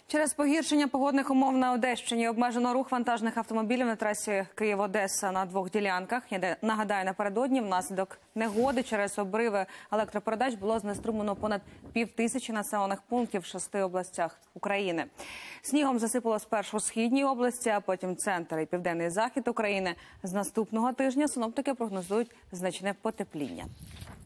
Через погіршення погодних умов на Одещині обмежено рух вантажних автомобілів на трасі Київ-Одеса на двох ділянках. Нагадаю, напередодні внаслідок негоди через обриви електропередач було знеструмлено понад 5000 населених пунктів в 6 областях України. Снігом засипало спершу східні області, а потім центр і південний захід України. З наступного тижня синоптики прогнозують значне потепління.